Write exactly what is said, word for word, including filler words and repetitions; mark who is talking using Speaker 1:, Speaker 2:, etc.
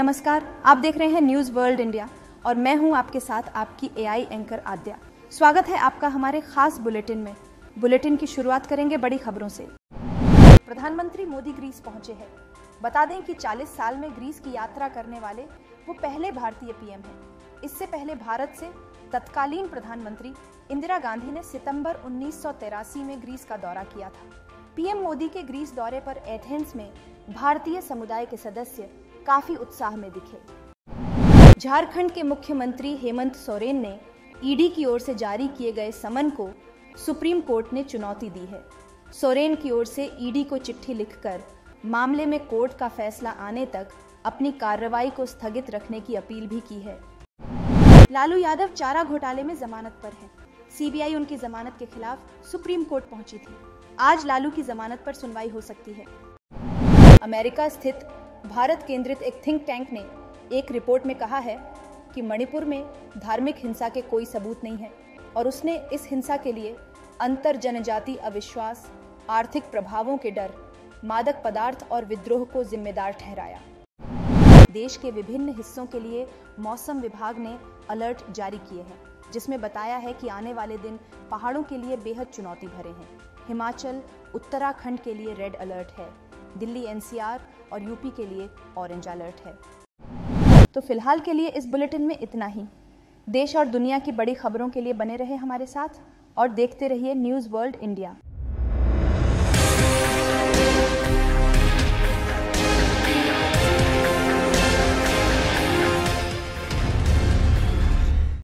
Speaker 1: नमस्कार, आप देख रहे हैं न्यूज़ वर्ल्ड इंडिया और मैं हूं आपके साथ आपकी एआई एंकर आद्या। स्वागत है आपका हमारे खास बुलेटिन में। बुलेटिन की शुरुआत करेंगे बड़ी खबरों से। प्रधानमंत्री मोदी ग्रीस पहुंचे हैं। बता दें कि चालीस साल में ग्रीस की यात्रा करने वाले वो पहले भारतीय पीएम हैं। इससे पहले भारत से तत्कालीन प्रधानमंत्री इंदिरा गांधी ने सितंबर उन्नीस सौ तिरासी में ग्रीस का दौरा किया था। पीएम मोदी के ग्रीस दौरे पर एथेंस में भारतीय समुदाय के सदस्य काफी उत्साह में दिखे। झारखंड के मुख्यमंत्री हेमंत सोरेन ने ईडी की ओर से जारी किए गए समन को सुप्रीम कोर्ट ने चुनौती दी है। सोरेन की ओर से ईडी को चिट्ठी लिखकर मामले में कोर्ट का फैसला आने तक अपनी कार्रवाई को स्थगित रखने की अपील भी की है। लालू यादव चारा घोटाले में जमानत पर हैं। सीबीआई उनकी जमानत के खिलाफ सुप्रीम कोर्ट पहुंची थी। आज लालू की जमानत पर सुनवाई हो सकती है। अमेरिका स्थित भारत केंद्रित एक थिंक टैंक ने एक रिपोर्ट में कहा है कि मणिपुर में धार्मिक हिंसा के कोई सबूत नहीं है और उसने इस हिंसा के लिए अंतर जनजाति अविश्वास, आर्थिक प्रभावों के डर, मादक पदार्थ और विद्रोह को जिम्मेदार ठहराया। देश के विभिन्न हिस्सों के लिए मौसम विभाग ने अलर्ट जारी किए हैं, जिसमें बताया है कि आने वाले दिन पहाड़ों के लिए बेहद चुनौती भरे हैं। हिमाचल, उत्तराखंड के लिए रेड अलर्ट है। दिल्ली, एनसीआर और यूपी के लिए ऑरेंज अलर्ट है। तो फिलहाल के लिए इस बुलेटिन में इतना ही। देश और दुनिया की बड़ी खबरों के लिए बने रहे हमारे साथ और देखते रहिए न्यूज़ वर्ल्ड इंडिया।